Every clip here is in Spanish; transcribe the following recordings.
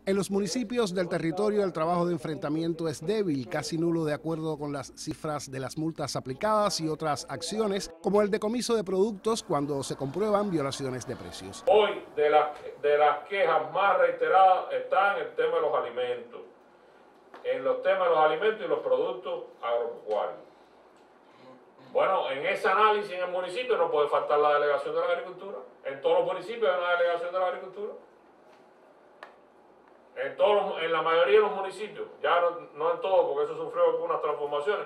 En los municipios del territorio el trabajo de enfrentamiento es débil, casi nulo de acuerdo con las cifras de las multas aplicadas y otras acciones, como el decomiso de productos cuando se comprueban violaciones de precios. Hoy de las quejas más reiteradas está en el tema de los alimentos, en los temas de los alimentos y los productos agropecuarios. Bueno, en ese análisis en el municipio no puede faltar la delegación de la agricultura. En todos los municipios hay una delegación de la agricultura. En la mayoría de los municipios, ya no en todos, porque eso sufrió algunas transformaciones,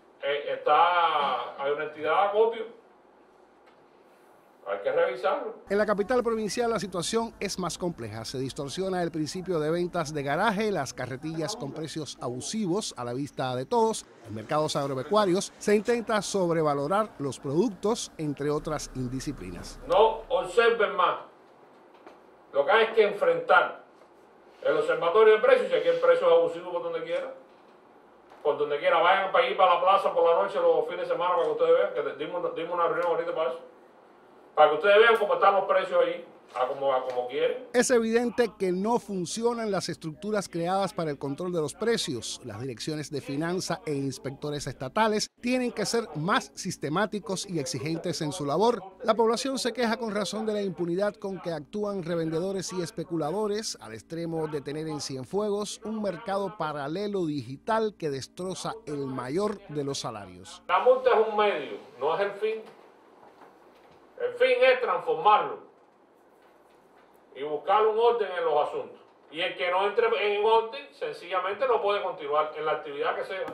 hay una entidad de acopio. Hay que revisarlo. En la capital provincial la situación es más compleja. Se distorsiona el principio de ventas de garaje, las carretillas con precios abusivos a la vista de todos. En mercados agropecuarios se intenta sobrevalorar los productos, entre otras indisciplinas. No observen más. Lo que hay es que enfrentar el observatorio de precios, y aquí el precio es abusivo por donde quiera. Por donde quiera, vayan para ir para la plaza por la noche los fines de semana para que ustedes vean, que dimos una reunión ahorita para eso. Para que ustedes vean cómo están los precios ahí, a como quieren. Es evidente que no funcionan las estructuras creadas para el control de los precios. Las direcciones de finanzas e inspectores estatales tienen que ser más sistemáticos y exigentes en su labor. La población se queja con razón de la impunidad con que actúan revendedores y especuladores, al extremo de tener en Cienfuegos un mercado paralelo digital que destroza el mayor de los salarios. La multa es un medio, no es el fin. El fin es transformarlo y buscar un orden en los asuntos. Y el que no entre en orden, sencillamente no puede continuar en la actividad que sea.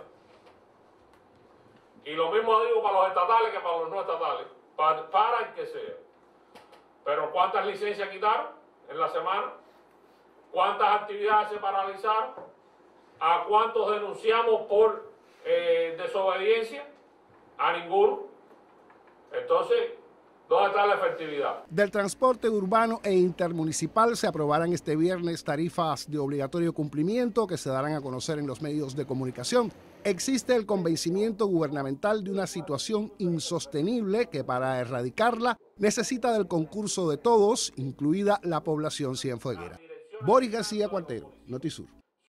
Y lo mismo digo para los estatales que para los no estatales, para el que sea. Pero ¿cuántas licencias quitaron en la semana? ¿Cuántas actividades se paralizaron? ¿A cuántos denunciamos por desobediencia? A ninguno. Entonces, ¿dónde está la efectividad? Del transporte urbano e intermunicipal se aprobarán este viernes tarifas de obligatorio cumplimiento que se darán a conocer en los medios de comunicación. Existe el convencimiento gubernamental de una situación insostenible que para erradicarla necesita del concurso de todos, incluida la población cienfueguera. Boris García Cuartero, Notisur.